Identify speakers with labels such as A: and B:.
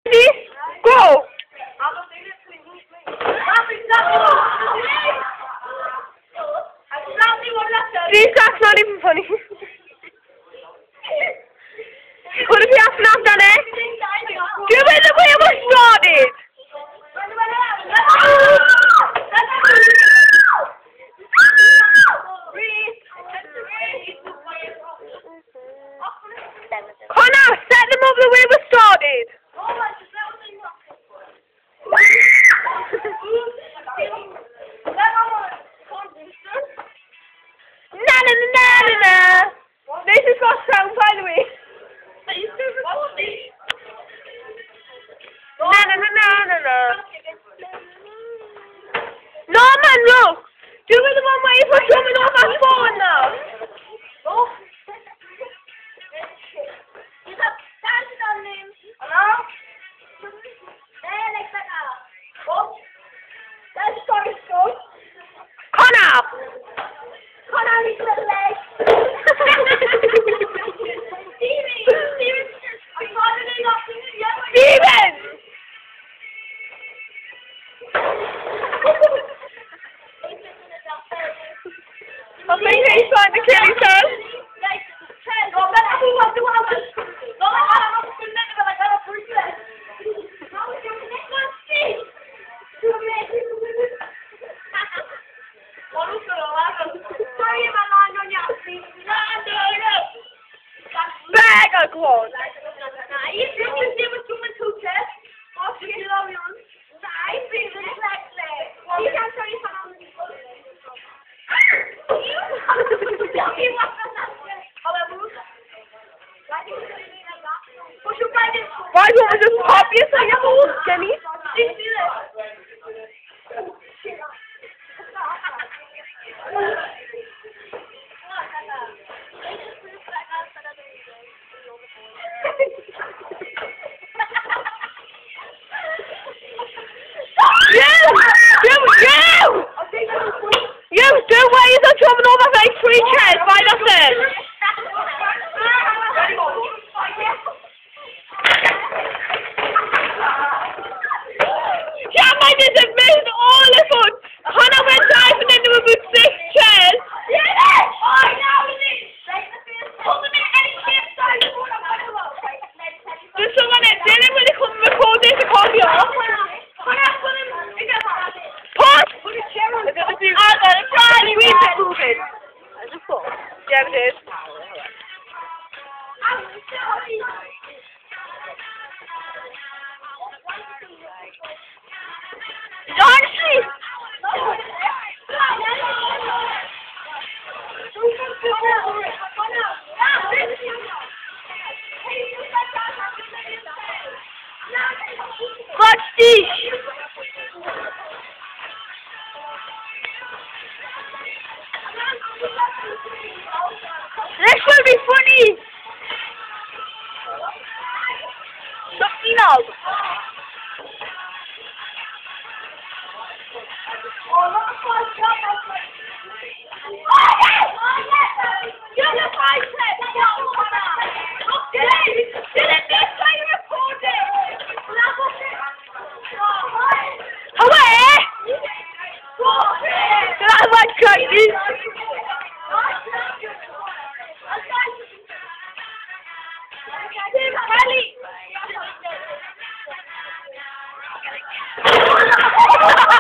A: Go! 3 stacks not even funny. Could have you not done it? Do it the way it was started! Connor, set them up the way it was started! This is what's sound, by the way. No, man, look. Do it the one where you put drumming off that phone now. Connor! Connor, he's the leg. Steven! I think he's trying to kill himself. Mega close. Why do you just pop yourself in your hole, Jenny? You do where you're jumping over like 3 chairs by yourself. Yeah, mine is missed all the foot. Hannah went diving into about 6 chairs. There's someone that didn't really come and record this to call you off. Yeah, it is. Honestly! What's this? This will be funny! Something else. Kelly!